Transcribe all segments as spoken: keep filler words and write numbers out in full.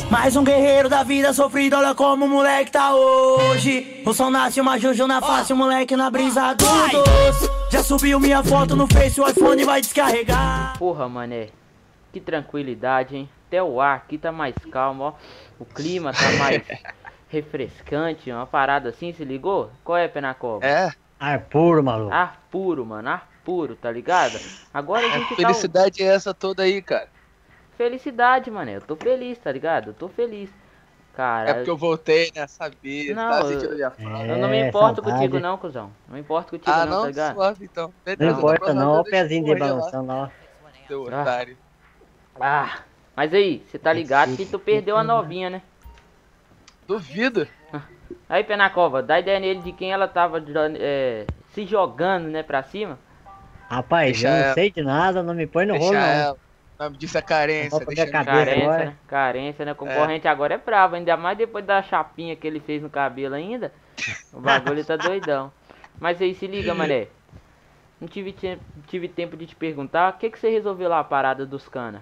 Mais um guerreiro da vida sofrido, olha como o moleque tá hoje. O som nasce uma juju na face, o moleque na brisa do doce. Já subiu minha foto no Face, o iPhone vai descarregar. Porra, mané, que tranquilidade, hein? Até o ar aqui tá mais calmo, ó. O clima tá mais refrescante, uma parada assim, se ligou? Qual é, Penacova? É. Ar puro, maluco. Ar puro, mano, ar puro, tá ligado? Agora a gente Que felicidade tá... é essa toda aí, cara? Felicidade, mané, eu tô feliz, tá ligado? Eu tô feliz. Cara, é porque eu voltei, né? Sabia, não, tá eu... sentindo minha falta. Eu não me É, importo saudade. contigo não, cuzão. Não me importo contigo Ah, não, não, tá ligado? suave, então. Não Beleza, importa não, olha o deixa eu pezinho de correr lá, balançando lá, ó. seu Ah. otário. Ah, mas aí, você tá ligado que tu perdeu a novinha, né? Duvido. Aí, Penacova, dá ideia nele de quem ela tava é, se jogando, né, pra cima. Rapaz, Deixa eu não ela. sei de nada, não me põe no Deixa rolo, não. ela. O nome disso é carência. Volta Deixa minha cabeça. Carência, agora. né? Carência, né? Concorrente agora é bravo, ainda mais depois da chapinha que ele fez no cabelo ainda. O bagulho tá doidão. Mas aí, se liga, mané. Não tive, te- tive tempo de te perguntar, o que que você resolveu lá, a parada dos cana?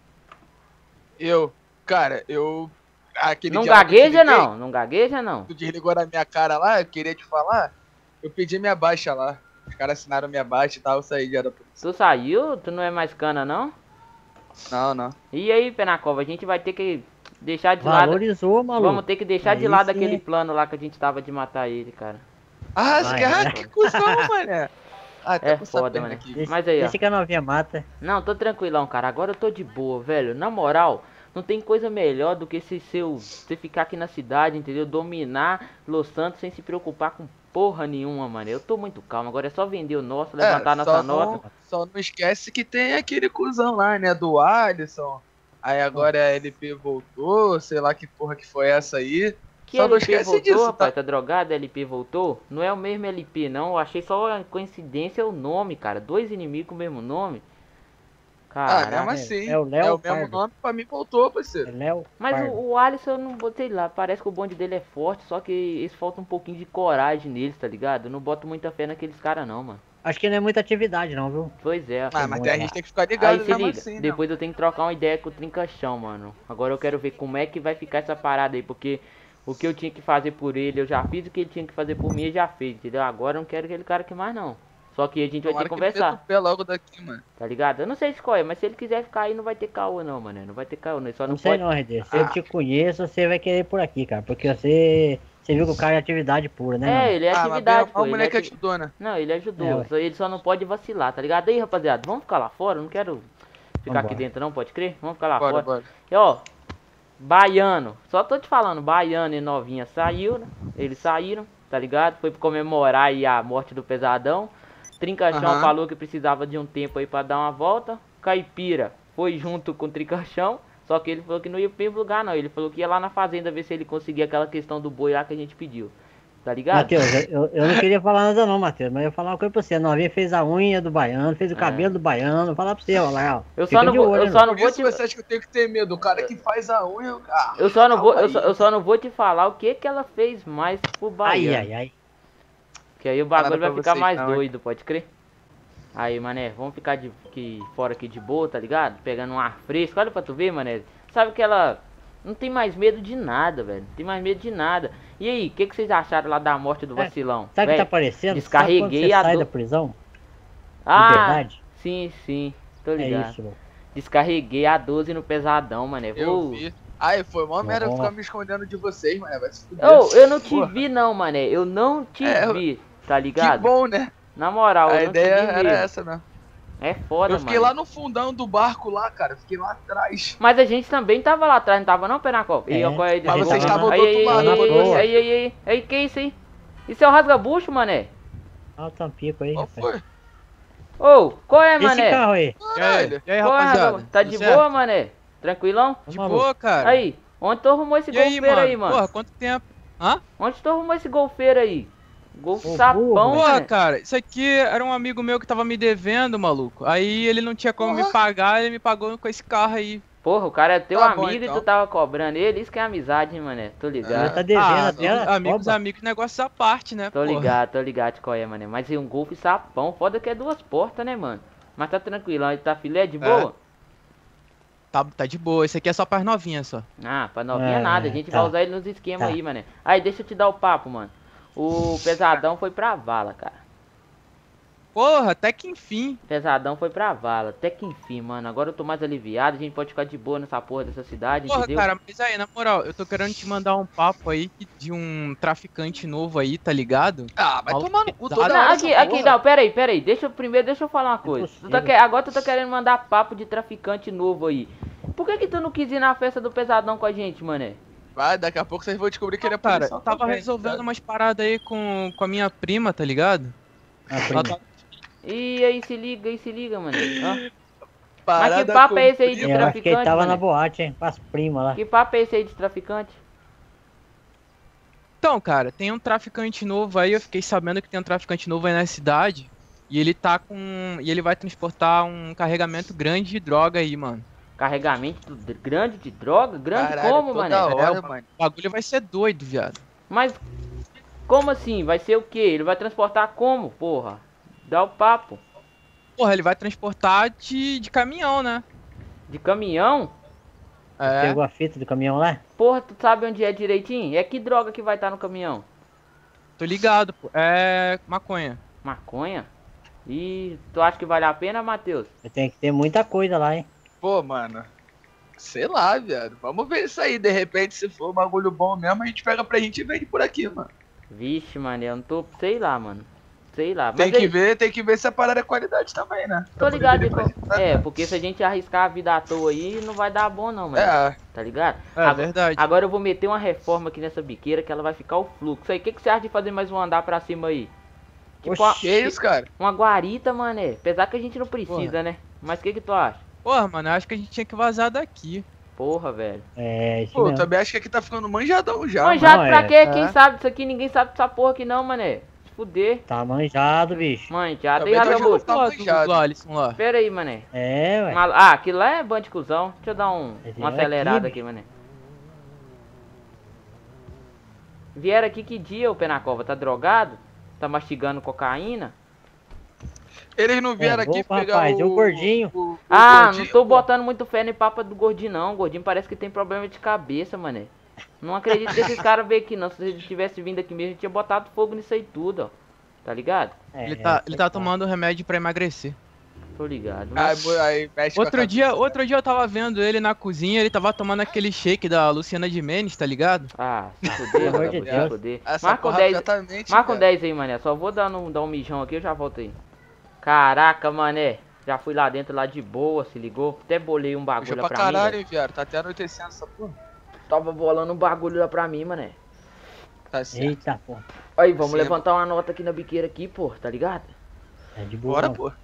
Eu, cara, eu... Aquele Não dia lá que eu te gagueja liguei, não, não gagueja não. Tu desligou na minha cara lá, eu queria te falar. Eu pedi minha baixa lá. Os caras assinaram minha baixa e tal, eu saí já da polícia. Tu saiu? Tu não é mais cana não? Não, não. E aí, Penacova, a gente vai ter que deixar de lado... Valorizou, maluco. Vamos ter que deixar de Aí lado sim. aquele plano lá que a gente tava de matar ele, cara. Ah, Vai, que, ah, né? que cuzão, mané. Ah, tá É com essa foda, perna mano. aqui. Deixa, Mas aí, ó. deixa que a novinha mata. Não, tô tranquilão, cara. Agora eu tô de boa, velho. Na moral, não tem coisa melhor do que esse seu... Você ficar aqui na cidade, entendeu? Dominar Los Santos sem se preocupar com porra nenhuma, mano. Eu tô muito calmo. Agora é só vender o nosso, levantar É, a nossa só nota. Não, só não esquece que tem aquele cuzão lá, né? Do Alisson. Aí agora a L P voltou, sei lá que porra que foi essa aí. Que Só não L P esquece voltou, disso, rapaz? tá? Tá drogado? L P voltou? Não é o mesmo L P, não. Eu achei só uma coincidência o nome, cara. Dois inimigos com o mesmo nome. Ah, Cara, mesmo assim. é o Léo É o mesmo Pardo. nome, pra mim voltou, É parceiro. Léo. mas Pardo. o, o Alisson eu não botei lá. Parece que o bonde dele é forte, só que eles falta um pouquinho de coragem neles, tá ligado? Eu não boto muita fé naqueles caras, não, mano. Acho que não é muita atividade, não, viu? Pois é. Ah, mas bom, tem- a tá. gente tem que ficar ligado Aí se mesmo liga, assim, né? depois eu tenho que trocar uma ideia com o Trincachão, mano. Agora eu quero ver como é que vai ficar essa parada aí, porque o que eu tinha que fazer por ele, eu já fiz, o que ele tinha que fazer por mim, ele já fez, entendeu? Agora eu não quero aquele cara aqui mais, não. Só que a gente vai ter Tomara que que ele meta conversar, o pé logo daqui, mano. tá ligado? Eu não sei escolher, mas se ele quiser ficar aí, não vai ter caô não, mano. Não vai ter caô, não. Ele só não, Não sei pode... não, R D. Se eu te conheço, você vai querer por aqui, cara. Porque você, você viu que o cara é atividade pura, né? É, mano? ele é Ah, mas bem, atividade, a pô. Ele é mulher que ati- ajudou, né? Não, ele ajudou. É, ué. só- ele só não pode vacilar, tá ligado? Aí, rapaziada, vamos ficar lá fora? Eu não quero ficar aqui Vambora. dentro, não, pode crer? Vamos ficar lá Bora, fora. bora. E ó, Baiano, só tô te falando, Baiano e Novinha saiu, né? Eles saíram, tá ligado? Foi pra comemorar aí a morte do Pesadão. Trincachão Aham. falou que precisava de um tempo aí pra dar uma volta. Caipira foi junto com o Trincachão, só que ele falou que não ia pro mesmo lugar não. Ele falou que ia lá na fazenda ver se ele conseguia aquela questão do boi lá que a gente pediu. Tá ligado? Matheus, eu, eu não queria falar nada não, Matheus, mas eu ia falar uma coisa pra você. A novinha fez a unha do baiano, fez o cabelo do baiano. Vou falar pra você, ó lá, ó. Eu Fica só não de vou, olho, eu né, só não Por vou isso te você acha que eu tenho que ter medo? O cara que faz a unha... Ah, Eu só não vou, eu calma só, aí. eu só não vou te falar o que que ela fez mais pro Ai, Baiano. ai, ai. Que aí o bagulho Nada vai pra ficar vocês, mais não, hein? doido, pode crer? Aí, mané, vamos ficar de que, fora aqui de boa, tá ligado? Pegando um ar fresco, olha pra tu ver, mané. Sabe que ela não tem mais medo de nada, velho. Não tem mais medo de nada. E aí, o que, que vocês acharam lá da morte do É, vacilão? Sabe o que tá Véi, parecendo? descarreguei Sabe quando você a sai do- da prisão? Ah, Liberdade? sim, sim, tô É ligado. isso, louco. Descarreguei a doze no pesadão, mané. Eu Vou... vi. Ai, foi mó merda Bom. ficar me escondendo de vocês, mano. Vai se fuder. Eu, eu não te Porra. vi não, mané. Eu não te É, eu- vi, tá Que ligado? bom, né? Na moral, A eu não te ideia vi era mesmo. essa, né? É foda, Eu fiquei mano. lá no fundão do barco lá, cara. Fiquei lá atrás. Mas a gente também tava lá atrás, não tava não, Penacol? E É, eu, qual é a mas ideia? vocês estavam estavam do aí, outro aí, lado, aí, na aí, boa. aí, aí, aí, aí, que isso aí? Isso é o rasgabucho, mané? Olha o tampico aí, Qual rapaz. foi? Ô, qual é, Esse mané? carro aí. E aí, Caralho. e aí, Qual é, rapaziada? rasgabucho? Tá Tudo de certo? boa, mané? Tranquilão? De Maluco. boa, cara. Aí, onde tu arrumou esse E aí, golfeiro mano? aí, mano? Porra, quanto tempo? Hã? Onde tu arrumou esse golfeiro aí? Golfe Ô, sapão, burro. Porra, mané. cara, isso aqui era um amigo meu que tava me devendo, maluco. Aí ele não tinha como me Porra. pagar, ele me pagou com esse carro aí. Porra, o cara é teu Tá bom, amigo então. e tu tava cobrando ele. Isso que é amizade, hein, mané? Tô Ele ligado. tá devendo Ah, até amigos, a amigos, toba. amigos, negócio à parte, né, Tô porra? ligado, tô ligado qual é, mané. Mas é um golfe sapão. Foda que é duas portas, né, mano? Mas tá tranquilão, ele tá filé de boa? tá, tá de boa. Esse aqui é só pras novinhas só. Ah, pra novinha É, nada, a gente tá. vai usar ele nos esquemas Tá. aí, mané. Aí, deixa eu te dar o papo, mano. O Pesadão foi pra vala, cara. Porra, até que enfim. Pesadão foi pra vala, até que enfim, mano. Agora eu tô mais aliviado, a gente pode ficar de boa nessa porra dessa cidade, Porra, entendeu? cara, mas aí, na moral, eu tô querendo te mandar um papo aí de um traficante novo aí, tá ligado? Ah, vai Maluco tomar no cu pesado. toda Não, hora aqui, essa aqui, porra. não, pera aí, pera aí. Deixa eu, primeiro, deixa eu falar uma coisa. Tu tá possível. que- agora tu tá querendo mandar papo de traficante novo aí. Por que que tu não quis ir na festa do Pesadão com a gente, mané? Vai, daqui a pouco vocês vão descobrir que ele é Cara, policial tava também, resolvendo tá? umas paradas aí com, com a minha prima, tá ligado? A Ela prima. tá- E aí, se liga, aí se liga, mané. Ó. Mas que Parada papo é esse aí de comprida. Eu acho que ele traficante, tava mané? na boate, hein? Com as primas lá. Que papo é esse aí de traficante? Então, cara, tem um traficante novo aí, eu fiquei sabendo que tem um traficante novo aí na cidade. E ele tá com. E ele vai transportar um carregamento grande de droga aí, mano. Carregamento de- grande de droga? Grande Caralho, como, toda mané? hora, É, o mano. O bagulho vai ser doido, viado. Mas como assim? Vai ser o quê? Ele vai transportar como, porra? Dá o papo. Porra, ele vai transportar de, de caminhão, né? De caminhão? É. Pegou a fita do caminhão lá? Porra, tu sabe onde é direitinho? É que droga que vai estar no caminhão? Tô ligado, pô. É maconha. Maconha? E tu acha que vale a pena, Matheus? Tem que ter muita coisa lá, hein? Pô, mano. Sei lá, viado. Vamos ver isso aí. De repente, se for um bagulho bom mesmo, a gente pega pra gente e vende por aqui, mano. Vixe, mano, eu não tô. Sei lá, mano. Sei lá. Tem Mas que aí, ver, tem que ver se a parada é qualidade também, né? tô Pra poder ligado. vender pra de- gente, tá? É, porque se a gente arriscar a vida à toa aí, não vai dar bom, não, mano. É, Tá ligado? É Agora- verdade. Agora eu vou meter uma reforma aqui nessa biqueira que ela vai ficar o fluxo. Aí, o que, que você acha de fazer mais um andar pra cima aí? Tipo, Oxi. uma, que isso, cara? uma guarita, mané. Apesar que a gente não precisa, né? Mas o que que tu acha? Porra, mano, eu acho que a gente tinha que vazar daqui. Porra, velho. É, isso Pô, eu mesmo. também acho que aqui tá ficando manjadão já. Manjado não, pra é. quê? Quem É. sabe disso aqui? Ninguém sabe dessa porra aqui não, mané. Se fuder. Tá manjado, bicho. Manjado. Também Aí, tô Ragabucho. Tá Porra, do, manjado. do Alisson lá. Pera aí, mané. É, ué. Mal- Ah, aquilo lá é band de cuzão. Deixa eu dar um, Esse uma é acelerada aqui, aqui, mané. Vieram aqui que dia, o pé na cova? Tá drogado? Tá mastigando cocaína? Eles não vieram É, aqui opa, pegar rapaz, o... e o gordinho? o- o Ah, gordinho, não tô pô. botando muito fé no papo do gordinho, não. O gordinho parece que tem problema de cabeça, mané. Não acredito que esses caras veio aqui, não. Se ele tivesse vindo aqui mesmo, a gente tinha botado fogo nisso aí tudo, ó. Tá ligado? É, Ele tá, ele tá é, tomando remédio pra emagrecer. Tô ligado. Aí, Mas... bo- aí mexe com a Outro dia, cabeça, outro dia eu tava vendo ele na cozinha, ele tava tomando aquele shake da Luciana Gimenez, tá ligado? Ah, se fuder, Pelo amor de vagabundo, se Deus. fuder. Essa Marca um porra dez, exatamente, marca um velho. dez aí, mané. Só vou dar um, dar um mijão aqui, eu já volto aí. Caraca, mané. Já fui lá dentro, lá de boa, se ligou? Até bolei um Puxa bagulho pra lá pra mim, caralho, velho. hein, viado. Tá até anoitecendo essa porra. Tava bolando um bagulho lá pra mim, mané. Tá certo. Eita, pô. Aí, vamos Sim, levantar uma nota aqui na biqueira aqui, pô, tá ligado? É de boa. Bora, não. pô.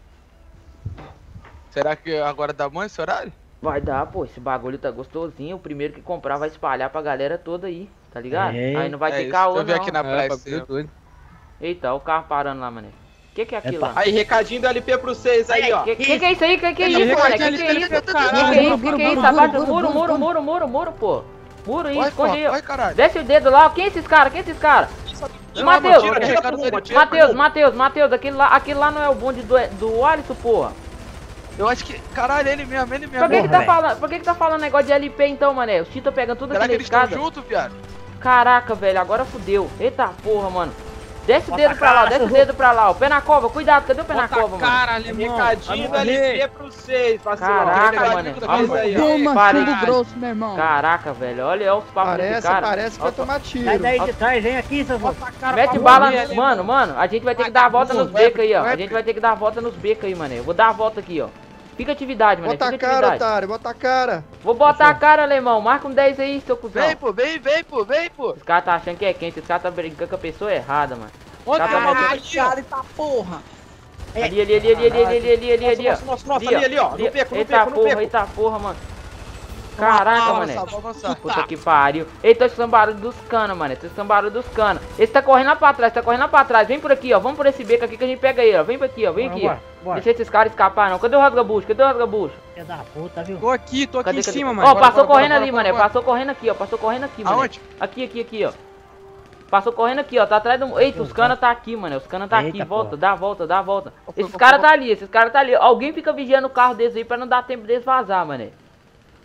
Será que agora dá bom esse horário? Vai dar, pô, esse bagulho tá gostosinho. O primeiro que comprar vai espalhar pra galera toda aí, tá ligado? É. Aí não vai É ter isso, caô, eu vi não. aqui na É, praia. bagulho assim, doido. Eita, o carro parando lá, mané. Que que é aquilo Epa. lá? Aí, recadinho do L P pra vocês aí, ó. Que, que que é isso aí? Que que é Ih, isso, mané? Que recadinho que é ali, isso? L P, Que caralho. que é isso? Que que é isso? Abaixa o muro, muro, muro, muro, muro, muro, pô. Muro aí, Vai, esconde pô, aí. vai, caralho. Desce o dedo lá. Quem é esses caras? Quem é esses caras? Não, Matheus, mano, tira, tira tira, pro tira, rumo, tira, Matheus, tira. Matheus, Matheus, aquele lá, aquele lá não é o bonde do, do Alisson, porra. Eu acho que. Caralho, ele mesmo, ele mesmo. Por que que Porra, tá velho. falando, por que que tá falando negócio de L P então, mané? Os Tita pegando tudo Será aqui que na eles estão escada. juntos, viado? Caraca, velho, agora fudeu. Eita porra, mano. Desce o Bota dedo a pra lá, cara, desce o seu dedo pra lá. O pé na cova, cuidado, cadê o pé na Bota a cova, mano? cara, alemão. Recadinho do Vai L morrer. P pra vocês, parceiro. Caraca, Recadinho mano. pra vocês aí, ó. Toma, Parei. chumbo grosso, meu irmão. Caraca, velho, olha, olha os papos desse Parece, cara. parece que vai tomar tiro. Sai daí de trás, vem aqui, seu vô. Bota a cara Mete pra bala, morrer, né, mano, mano, a gente vai ter que dar a volta nos Vagabundo, becos aí, ó. vai- A gente vai ter que dar a volta nos becos aí, mano. Eu vou dar a volta aqui, ó. Fica atividade, mano. Bota Fica a cara, atividade. otário, bota a cara. Vou botar a cara, alemão. Marca um dez aí, seu cuzão. Vem, pô, vem, vem, pô, vem, pô. Os caras tá achando que é quente, os caras tá brincando com a pessoa errada, mano. Onde Tá tá bom. maluco? Caralho, tá porra. Ali, ali, ali, ali, ali, ali, ali, ali, ali, ó. Nossa, nossa, nossa, ali, ali, ó. No beco, no Eita beco, no porra, beco. eita porra, mano. Caraca, Vamos mané. avançar, vamos avançar. Puta que pariu. Eita, tô escutando barulho dos canos, mano. Tô escutando barulho dos canos. Esse tá correndo lá pra trás, tá correndo lá pra trás. Vem por aqui, ó. Vamos por esse beco aqui que a gente pega ele, ó. Vem por aqui, ó. Vem aqui, ó. Bora, bora. Deixa esses caras escapar, não. Cadê o rasgabucho? Cadê o rasgabucho? Filha da puta, viu? Tô aqui, tô aqui Cadê, em cadê? cima, Ó, mano. Bora, passou bora, correndo bora, ali, bora, mané. bora. Passou correndo aqui, ó. Passou correndo aqui, mano. Aonde? Aqui, aqui, aqui, ó. Passou correndo aqui, ó. Tá atrás do. Eita, os canas tá aqui, mano. Os canas tá aqui. Eita, Volta, porra. dá a volta, dá a volta. Opa, Esses opa, caras opa. tá ali, esses caras tá ali. Alguém fica vigiando o carro deles aí pra não dar tempo deles vazar, mané.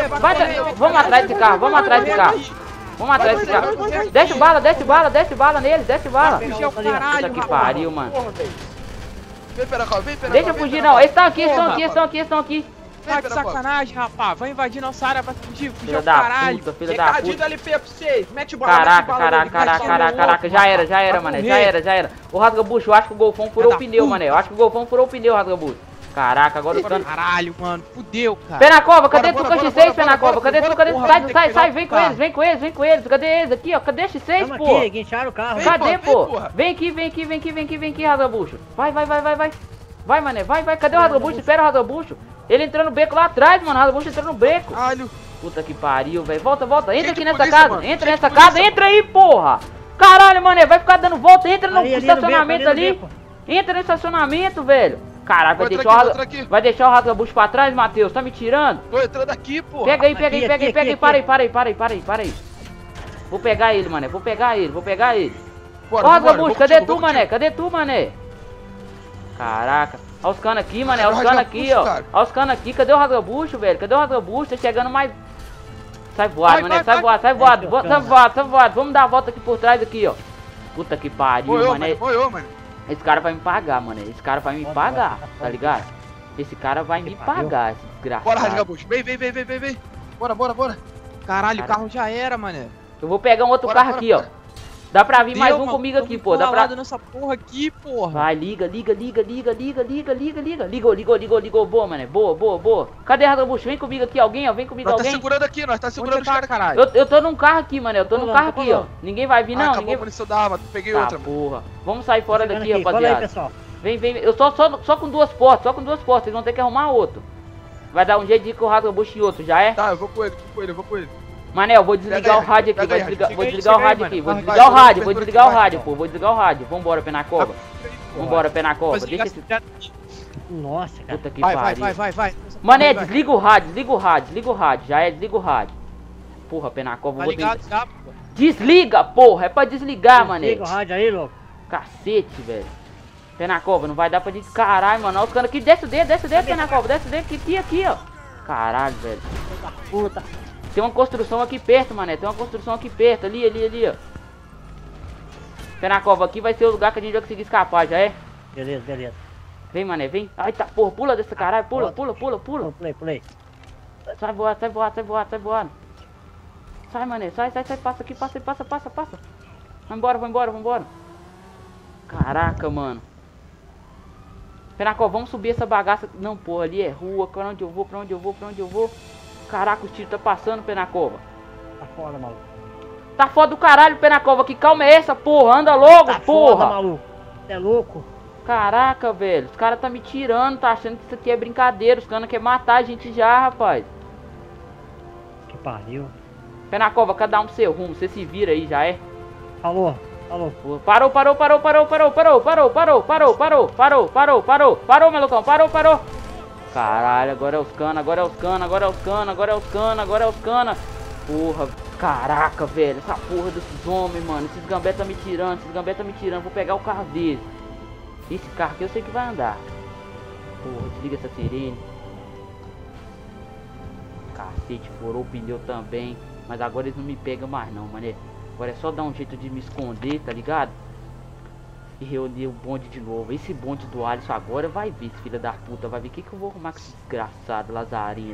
Vai, vamos atrás desse carro, vamos atrás desse carro. Vamos atrás desse carro. Desce bala, desce bala, desce bala nele, desce bala. Fugir ao Puta caralho, que rapaz. pariu, mano. Vem, Penacova, vem, Penacova. Deixa vem, fugir Penacova. não, eles estão aqui, eles estão Porra, aqui, eles estão aqui, eles estão aqui. Tá de Penacova. sacanagem, rapaz. Vai invadir nossa área, vai fugir, fugir Filha ao da caralho. puta, filha da Recadinho do puta. L P pra vocês. Mete bala, Caraca, mete bala caraca, nele, caraca, mete caraca, bala. caraca, já era, já era, Vai mané, já morrer. era, já era. O Rasgabucho, eu acho que o Golfão furou Filha o da pneu, puta. mané. Eu acho que o Golfão furou o pneu, Rasgabucho. Caraca, agora os canos. Caralho, mano. Fudeu, cara. Penacova, cadê Bora, tu bora, com a X bora, seis, bora, Penacova? bora, Cadê bora, tu? Cadê tu? porra, Sai, tem que sai, pegar sai, o vem com carro. eles, vem com eles, vem com eles. Cadê eles aqui, ó? Cadê a X seis, Tamo pô? aqui, guincharam o carro. Vem, Cadê, pô, vem, pô? porra. Vem aqui, vem aqui, vem aqui, vem aqui, vem aqui, Rasgabucho. Vai, vai, vai, vai, vai. Vai, mané, vai, vai. Cadê o Rasgabucho? Espera o Rasgabucho. Ele entrou no beco lá atrás, mano. O Rasgabucho entrou no beco. Caralho. Puta que pariu, velho. Volta, volta. Entra Gente aqui de nessa polícia, casa. mano. Entra Gente nessa de casa. polícia, Entra aí, porra. Caralho, mané. Vai ficar dando volta. Entra no Ali, ali no estacionamento beco, ali ali. no beco. Entra no estacionamento, velho. Caraca, vai Vou deixar, entrar o aqui, Rasga- vou entrar aqui. vai deixar o Rasgabucho pra trás, Matheus? Tá me tirando? Tô entrando aqui, porra. Pega aí, pega aí, Aqui, pega aí, aqui, pega aí. aqui, Para aí, aqui. para aí, para aí, para aí, para aí. Vou pegar ele, mané. Vou pegar ele, vou pegar ele. Bora, Ó, vambora, Rasgabucho, vou cadê contigo, tu, vou mané? contigo. Cadê tu, mané? Caraca. Olha os canos aqui, mané. Olha os Cadê o canos aqui, ó. Rasgabucho, cara? Olha os canos aqui. Cadê o Rasgabucho, velho? Cadê o Rasgabucho? Tá chegando mais... Sai voado, Vai, mané. vai, Sai vai. voado, sai voado. Ai, Vo- que Sai cana. voado, sai voado. Vamos dar a volta aqui por trás aqui, ó. Puta que pariu, Moiou, mané. mano, moiou, mano. Esse cara vai me pagar, mano. Esse cara vai me Bora, pagar, bora, tá bora. ligado? Esse cara vai me pariu. pagar, esse desgraçado. Bora, Rasgabucho. Vem, vem, vem, vem, vem, vem. Bora, bora, bora. Caralho, o Cara. carro já era, mané. Eu vou pegar um outro Bora, carro bora, aqui, ó. bora. Dá pra vir mais Deu, um mano, comigo tô aqui, muito pô. Dá pra... encurralado nessa porra aqui, porra. Vai, liga, liga, liga, liga, liga, liga, liga, liga. Ligou, ligou, ligou, ligou. Boa, mané. Boa, boa, boa. Cadê Rasgabucho? Vem comigo aqui, alguém, ó. Vem comigo, Nós tá alguém. segurando aqui, nós tá Onde segurando você os tá, caras. caralho? Eu, eu tô num carro aqui, mano. Eu tô num Colando, carro tô aqui, ó. colando. Ninguém vai vir, Ah, não. acabou Ninguém... a munição da arma, peguei Tá, outra. porra. Vamos sair fora Chegando daqui, aqui. Cola aí, rapaziada. pessoal. Vem, vem, eu só, só, só com duas portas, só com duas portas. Vocês vão ter que arrumar outro. Vai dar um jeito de ir com o Rasgabucho e outro, já é? Tá, eu vou com ele, vou com ele, eu vou com ele. Manel, eu vou desligar Pega o aí, rádio aqui, pega vou aí, desligar, chega vou aí, desligar o chega aí, rádio aqui, mano. vou Vai, desligar o vai, rádio, vou vai, desligar o vai, rádio, vai. pô, vou desligar o rádio. Vambora, Penacova. Vambora, Penacova. Vou Deixa desligar esse... esse- Nossa, cara. Puta que Vai, vai, pariu. vai, vai, vai. Mané, Vai, vai. desliga o rádio, desliga o rádio, desliga o rádio. Já é, desliga o rádio. Porra, Penacova, Tá vou ligado desligar. já, pô. Desliga, porra, é pra desligar, mané. Liga o rádio aí, louco. Cacete, velho. Penacova, não vai dar pra desligar. Caralho, mano. Olha os caras aqui, desce o dedo, desce o dedo, Penacova, desce o dedo, aqui, aqui, aqui, ó. Caralho, velho. Puta. Tem uma construção aqui perto, mané. Tem uma construção aqui perto, ali, ali, ali, ó. Penacova, aqui vai ser o lugar que a gente vai conseguir escapar, já é? Beleza, beleza. Vem, mané, vem. Ai, tá, porra, pula dessa caralho. Pula, pula, pula, pula. Pulei, pulei. Sai voando, sai voando, sai voando, sai voando. Sai, mané, sai, sai, sai, passa aqui, passa, passa, passa, passa. Vai embora, vai embora, vai embora. Caraca, mano. Penacova, vamos subir essa bagaça. Não, porra, ali é rua. Pra onde eu vou, pra onde eu vou, pra onde eu vou. Caraca, o tiro tá passando, Penacova. Tá foda, maluco. Tá foda do caralho, Penacova. Que calma é essa, porra? Anda logo, Tá porra. foda, maluco. Você é louco? Caraca, velho. Os caras tá me tirando, tá achando que isso aqui é brincadeira. Os caras querem matar a gente já, rapaz. Que pariu. Penacova, cada um pro seu rumo. Você se vira aí, já é? Falou, falou. Porra, Parou, parou, parou, parou, parou, parou, parou, parou, parou, parou, parou, parou, parou, parou, malucão, parou, parou. Caralho, agora é os cana, agora é os cana, agora é os cana, agora é os cana, agora é os cana. Porra, caraca, velho, essa porra desses homens, mano. Esses gambé tá me tirando, esses gambé tá me tirando. Vou pegar o carro deles. Esse carro aqui eu sei que vai andar. Porra, desliga essa sirene. Cacete, furou o pneu também. Mas agora eles não me pegam mais não, mané. Agora é só dar um jeito de me esconder, tá ligado? E reunir o bonde de novo. Esse bonde do Alisson agora vai vir, esse filho da puta. Vai ver o que, que eu vou arrumar com esse desgraçado, Lazarinho.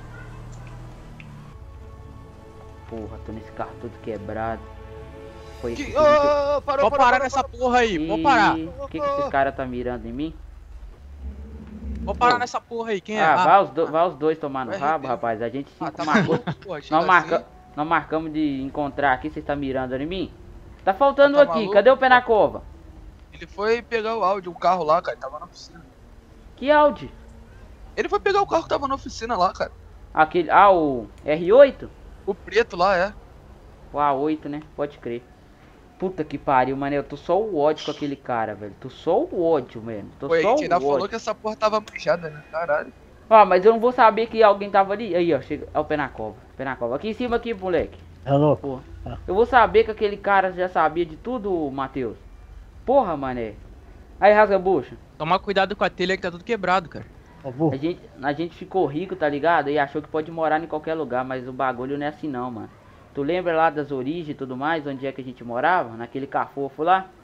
Porra, tô nesse carro todo quebrado. Foi esse Que... que- Ô, ô, ô, parou, Pode parou, parar parou, nessa parou. porra aí, pode parar. O que, que esses caras tá mirando em mim? Pode parar nessa porra aí, quem é? Ah, Ah, vai os, do, vai os dois tomar no vai rabo, arrepiar. rapaz. A gente Ah, cinco tá marcou. maluco, porra, chega Nós, marca, assim. nós marcamos de encontrar aqui, você está mirando em mim? Tá faltando Tá aqui, maluco? cadê o Penacova? Ele foi pegar o áudio, o carro lá, cara, tava na oficina. Que Audi? Ele foi pegar o carro que tava na oficina lá, cara. Aquele, ah, o R oito? O preto lá, é. O A oito, né? Pode crer. Puta que pariu, mano. Eu tô só o ódio com aquele cara, velho. Tô só o ódio, mano. Tô Foi só aí que ainda o falou ódio. que essa porra tava manchada, né? Caralho. Ah, mas eu não vou saber que alguém tava ali. Aí, ó, chega. É o Penacova. Penacova. Aqui em cima, aqui, moleque. É louco. Porra. Ah. Eu vou saber que aquele cara já sabia de tudo, Matheus. Porra, mané. Aí, Rasgabucho. Toma cuidado com a telha que tá tudo quebrado, cara. Ô, burro. A gente, a gente ficou rico, tá ligado? E achou que pode morar em qualquer lugar, mas o bagulho não é assim não, mano. Tu lembra lá das origens e tudo mais, onde é que a gente morava? Naquele cafofo lá?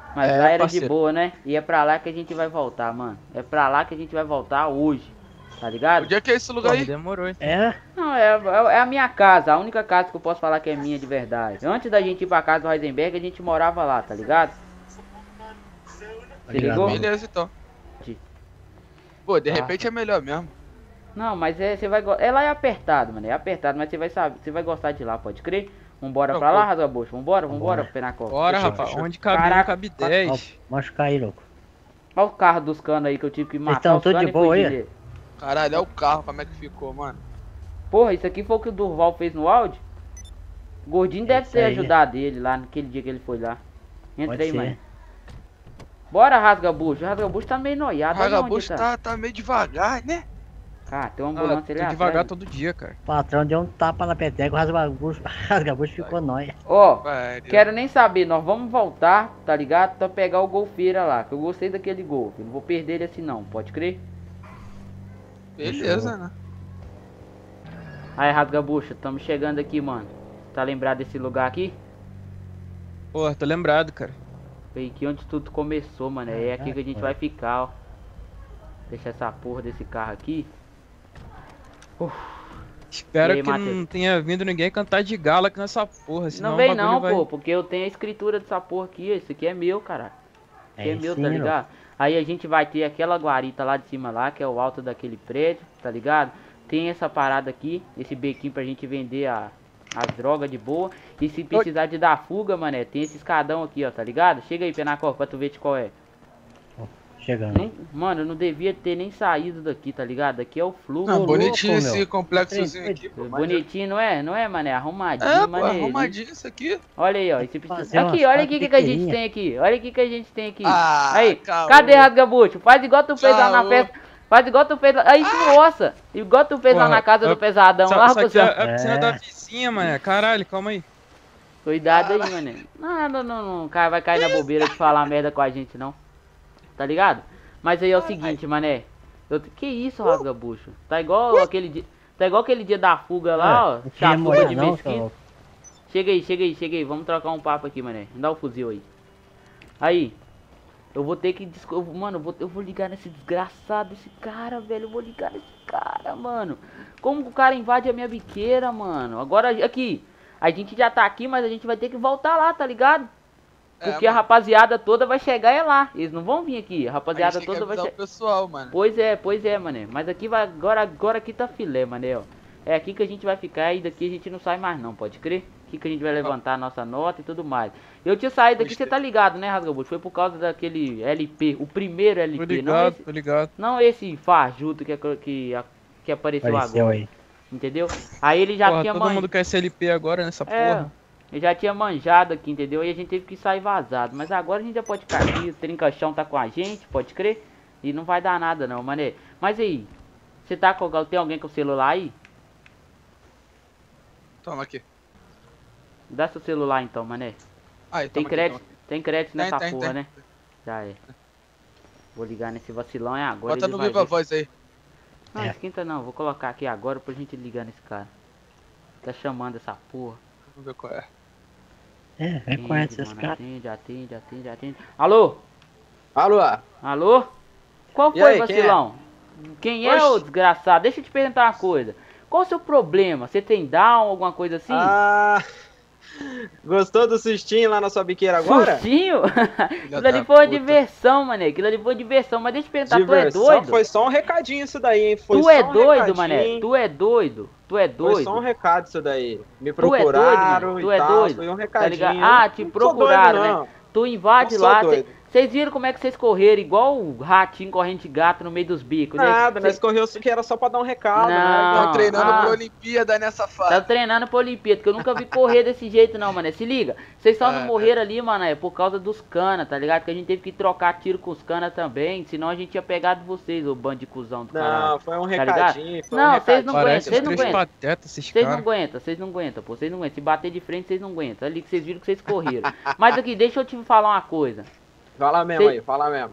Mas É, lá era parceiro. de boa, né? E é pra lá que a gente vai voltar, mano. É pra lá que a gente vai voltar hoje. Tá ligado? Onde é que é esse lugar Pô, aí? demorou, hein? É? Não, é, é é a minha casa, a única casa que eu posso falar que é minha de verdade. Antes da gente ir pra casa do Heisenberg, a gente morava lá, tá ligado? Você ligou? Beleza, então. De- Pô, de Ah. repente é melhor mesmo. Não, mas é, você vai go- é lá é apertado, mano, é apertado, mas você vai saber, você vai gostar de lá, pode crer? Vambora Não, pra lá, pô. Rasgabucho, vambora, vambora, Vambora. Penacol. Bora, Fechou, rapaz. fechou. Onde cabe um, Caraca. cabe Ó, dez. machucar aí, louco. Olha o carro dos canos aí que eu tive que matar tão os tudo canos de e boa fugir aí? dele. Caralho, olha o carro, como é que ficou, mano. Porra, isso aqui foi o que o Durval fez no áudio? O Gordinho deve Isso ter aí. ajudado ele lá naquele dia que ele foi lá. Entra Pode aí, ser. mano. Bora, Rasgabucho. O Rasgabucho tá meio O noiado. Olha onde Ragabucho tá. tá, tá meio devagar, né? Ah, tem uma Ah, ambulância tô ali devagar atrás. todo dia, cara. O patrão deu um tapa na peteca, o rasgabucho, rasgabucho ficou nóia. Ó, Vai, quero nem saber. Nós vamos voltar, tá ligado? Pra pegar o golfeira lá. Que eu gostei daquele golfe. Não vou perder ele assim não, pode crer? Beleza, né? Aí, Rasgabucho, estamos chegando aqui, mano. Tá lembrado desse lugar aqui? Pô, tô lembrado, cara. Foi aqui onde tudo começou, mano. É aqui que a gente vai ficar, ó. Deixa essa porra desse carro aqui. Espero E aí, que Matheus? não tenha vindo ninguém cantar de gala aqui nessa porra, senão Não o vem bagulho não, vai... pô, porque eu tenho a escritura dessa porra aqui. Esse aqui é meu, caralho. Esse é, meu, sim, tá louco. ligado? Aí a gente vai ter aquela guarita lá de cima lá, que é o alto daquele prédio, tá ligado? Tem essa parada aqui, esse bequinho pra gente vender a, as drogas de boa. E se precisar de dar fuga, mané, tem esse escadão aqui, ó, tá ligado? Chega aí, Penacor, pra tu ver de qual é. Chegando. Não, mano, eu não devia ter nem saído daqui, tá ligado? Daqui é o fluxo. Não, louco, bonitinho meu. esse complexozinho aqui, pô. maneiro. Bonitinho, não é? Não é, mané? Arrumadinho, É, pô, mané. arrumadinho isso aqui. Olha aí, ó. Esse precisa... Fazer Aqui, umas olha aqui o que, que a gente pequenininhas. tem aqui. Olha aqui que a gente tem aqui. Ah, aí, caô. cadê Rasgabucho? Faz igual tu fez lá na Caô. festa. Faz igual tu fez lá. Aí, nossa! Igual tu fez lá Porra, na casa eu- do Pesadão. Isso, lá, isso aqui pessoal. é a piscina É. da vizinha, mano. Caralho, calma aí. Cuidado aí, mané. Não, não, não, não. O cara vai cair na bobeira de falar merda com a gente, não. Tá ligado? Mas aí é o seguinte, mané. Eu... Que isso, Rasgabucho? Tá igual aquele dia. Tá igual aquele dia da fuga lá, ó. Não queria Chafuga molhar de não, seu mesquita. louco. Chega aí, chega aí, chega aí. Vamos trocar um papo aqui, mané. Me dá o fuzil aí. Aí. Eu vou ter que... desco- eu- Mano, eu vou, eu vou ligar nesse desgraçado desse cara, velho. Eu vou ligar nesse cara, mano. Como que o cara invade a minha biqueira, mano? Agora, aqui. A gente já tá aqui, mas a gente vai ter que voltar lá, tá ligado? É, Porque a mano. rapaziada toda vai chegar é lá. Eles não vão vir aqui. A A rapaziada gente tem que toda vai avisar chegar. o pessoal, mano. Pois é, pois é, mané. Mas aqui vai. Agora, agora aqui tá filé, mané, ó. É aqui que a gente vai ficar e daqui a gente não sai mais não, pode crer? Aqui que a gente vai levantar a nossa nota e tudo mais. Eu tinha saído daqui, você tá ligado, né, Rasgabucho? Foi por causa daquele L P, o primeiro L Tô P, não ligado, esse, tô ligado. não esse fajuto que, que, que apareceu, Apareceu agora, aí. entendeu? Aí ele já Porra, tinha todo man- mundo quer S L P agora nessa É, porra. ele já tinha manjado aqui, entendeu? E a gente teve que sair vazado. Mas agora a gente já pode ficar aqui, o Trincachão tá com a gente, pode crer? E não vai dar nada não, mané. Mas aí, você tá com... Tem alguém com o celular aí? Toma aqui. Dá seu celular então, mané. Aí, Tem toma aqui, crédito? toma aqui. Tem crédito Tem, nessa tem, porra, tem. né? Já é. Vou ligar nesse vacilão é agora. Bota ele no vai viva ver. voz aí. Não, É. esquenta não. Vou colocar aqui agora pra gente ligar nesse cara. Tá chamando essa porra. Vamos ver qual é. É, reconhece esse mano, cara. atende, atende, atende, atende. Alô? Alô? Alô? Qual E foi, aí, quem é? vacilão? Quem é, Oxi. ô desgraçado? Deixa eu te perguntar uma coisa. Qual o seu problema? Você tem down, alguma coisa assim? Ah, gostou do sustinho lá na sua biqueira agora? Sustinho? Aquilo ali da foi uma puta. diversão, mané. Aquilo ali foi diversão. Mas deixa eu te perguntar, Diversão, tu é doido? foi só um recadinho isso daí, hein? Foi Tu só é um doido, recadinho. mané. Tu é doido. Tu é Foi doido. só um recado isso daí. Me Tu é doido, procuraram mano. Tu e é tal, doido. foi um Tá recadinho. ligado? Ah, te Eu não sou procuraram, doido, né? não. Tu invade Não sou lá. doido. Vocês viram como é que vocês correram? Igual o ratinho corrente de gato no meio dos bicos, né? Nada, Cê- nós correu que era só pra dar um recado, Não. né? Estão treinando ah. pra Olimpíada nessa Tá fase. treinando pra Olimpíada, que eu nunca vi correr desse jeito não, mané. Se liga, vocês só não É, morreram ali, mano, é por causa dos canas, tá ligado? Que a gente teve que trocar tiro com os canas também, senão a gente tinha pegado vocês, ô bando de cuzão do caralho. Não, foi um ligado? recadinho. Foi Não, um vocês não recadinho. Parece vocês os não três aguentam. patetas, esses Vocês não caras. aguentam, vocês não aguentam, pô, vocês não aguentam. Se bater de frente, vocês não aguentam. Ali que vocês viram que vocês correram. Mas aqui, deixa eu te falar uma coisa. Fala mesmo Cê- aí, fala mesmo.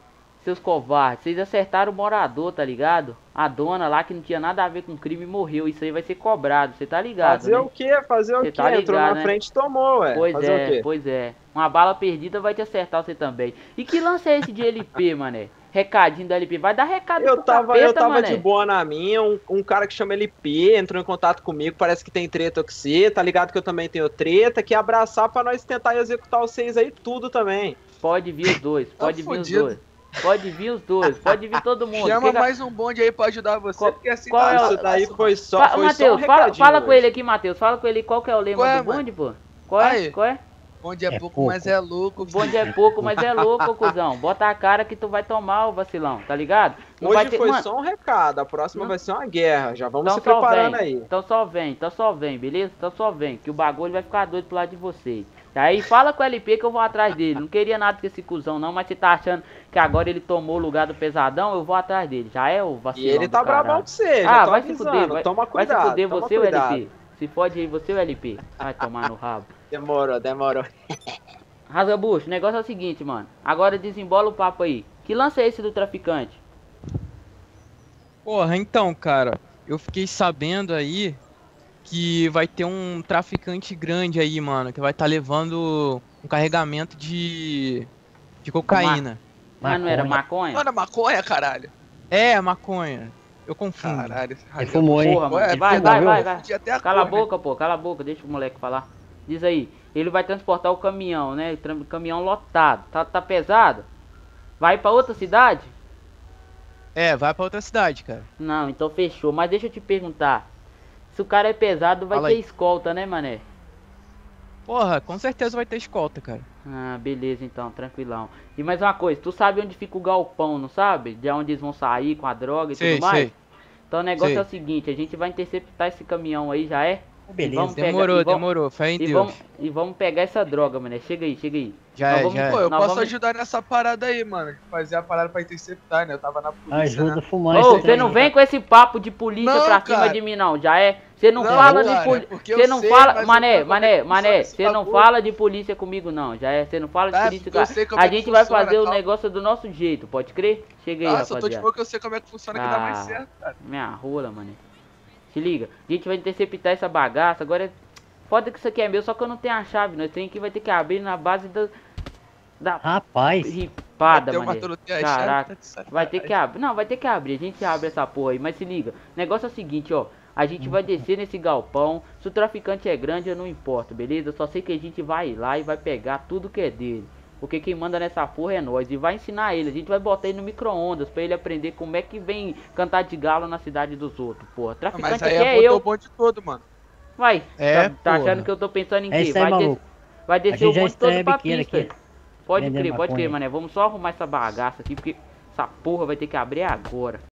seus covardes. Vocês acertaram o morador, tá ligado? A dona lá que não tinha nada a ver com o crime morreu. Isso aí vai ser cobrado, você tá ligado, Fazer né? o quê? Fazer o Cê quê? tá Entrou ligado, na né? frente e tomou, ué. Pois Fazer o é, quê? pois é. Uma bala perdida vai te acertar você também. E que lance é esse de L P, mané? Recadinho da L P. Vai dar recado Eu pro tava, capeta, eu tava mané. de boa na minha, um, um cara que chama L P entrou em contato comigo, parece que tem treta com você, tá ligado que eu também tenho treta, que abraçar pra nós tentar executar vocês aí tudo também. Pode vir os dois, pode vir os fudido. dois. Pode vir os dois, pode vir todo mundo. Chama Que- mais um bonde aí pra ajudar você, Qual- porque assim qual tá é o- Isso daí foi só, Fa- foi Matheus, só um fala, recadinho fala com hoje. ele aqui, Matheus. Fala com ele qual que é o lema Qual é, do mano? bonde, pô. Qual é? Aí. Qual é? Bonde é, É pouco, pouco. mas é louco. O bonde é pouco, mas é louco, cuzão. Bota a cara que tu vai tomar o vacilão, tá ligado? Não vai Hoje ter- foi mano, só um recado, a próxima Não. vai ser uma guerra, já vamos então se só preparando vem, aí. Então só vem, então só vem, beleza? Então só vem, que o bagulho vai ficar doido pro lado de vocês. Aí fala com o L P que eu vou atrás dele. Não queria nada com esse cuzão não, mas você tá achando que agora ele tomou o lugar do pesadão, eu vou atrás dele. Já é o vacilão E ele tá do caralho. brabão com você, já Ah, tô vai se avisando, fuder, vai, toma vai cuidado, se fuder toma você, cuidado. o L P. Se fode aí você, o L P. Vai tomar no rabo. Demorou, demorou. Rasgabucho, o negócio é o seguinte, mano. Agora desembola o papo aí. Que lance é esse do traficante? Porra, então, cara, eu fiquei sabendo aí que vai ter um traficante grande aí, mano, que vai estar levando um carregamento de de cocaína. Mas não era maconha? Mano, maconha, caralho. É, maconha. Eu confundo. Caralho. esse Ele fumou, hein? Porra, mano. É, Vai, fumou, vai, viu? vai, vai. Podia até a Cala a cor, né? boca, pô. Cala a boca. Deixa o moleque falar. Diz aí. Ele vai transportar o caminhão, né? O tra- caminhão lotado. Tá, tá pesado? Vai pra outra cidade? É, vai pra outra cidade, cara. Não, então fechou. Mas deixa eu te perguntar. Se o cara é pesado, vai Fala ter aí. escolta, né, mané? Porra, com certeza vai ter escolta, cara. Ah, beleza então, tranquilão. E mais uma coisa, tu sabe onde fica o galpão, não sabe? De onde eles vão sair com a droga e Sei, tudo mais? sei. Então o negócio Sei. é o seguinte, a gente vai interceptar esse caminhão aí, já é? Beleza. Vamos pegar- Demorou, e vamos- demorou. Fé em E Deus. vamos, e vamos pegar essa droga, mané. Chega aí, chega aí. Já Nós é, vamos- já é. Pô, eu Nós posso vamos- ajudar nessa parada aí, mano. Fazer a parada pra interceptar, né? Eu tava na polícia, Ajuda né? o fumante. Ô, você não vem com esse papo de polícia Não, pra cima cara. de mim não, já é? Você não, Não, fala de cara, polícia. porque eu Você não sei, fala, mas eu mané, quero mané, como é que mané, funciona esse você não bagulho. fala de polícia comigo não, já é? Você não fala de É, polícia. porque eu sei como A é que gente vai funciona, fazer o calma. negócio do nosso jeito, pode crer? Chega aí, Ah, só tô de rapaziada. boa que eu sei como é que funciona que dá mais Ah. certo, cara. Minha rola, mané. Se liga, a gente vai interceptar essa bagaça. Agora é. Foda que isso aqui é meu, só que eu não tenho a chave. Nós temos que vai ter que abrir na base da. Da Rapaz, ripada, Tem uma mané. doroteia Caraca. chata de sacanagem. Vai ter que abrir. Não, vai ter que abrir. A gente abre essa porra aí. Mas se liga. O negócio é o seguinte, ó. A gente vai descer nesse galpão. Se o traficante é grande, eu não importo, beleza? Eu só sei que a gente vai lá e vai pegar tudo que é dele. Porque quem manda nessa porra é nós. E vai ensinar ele. A gente vai botar ele no micro-ondas pra ele aprender como é que vem cantar de galo na cidade dos outros, porra. Ah, Traficante mas aí aqui é é botou eu. o bonde todo, mano. Vai. É, tá, tá achando porra. que eu tô pensando em É quê? isso aí, Vai, des- maluco. vai A descer gente o já bonde todo estreia pra biqueira pista. aqui. Pode Vendendo crer, pode crer, maconha. mané. Vamos só arrumar essa bagaça aqui, porque essa porra vai ter que abrir agora.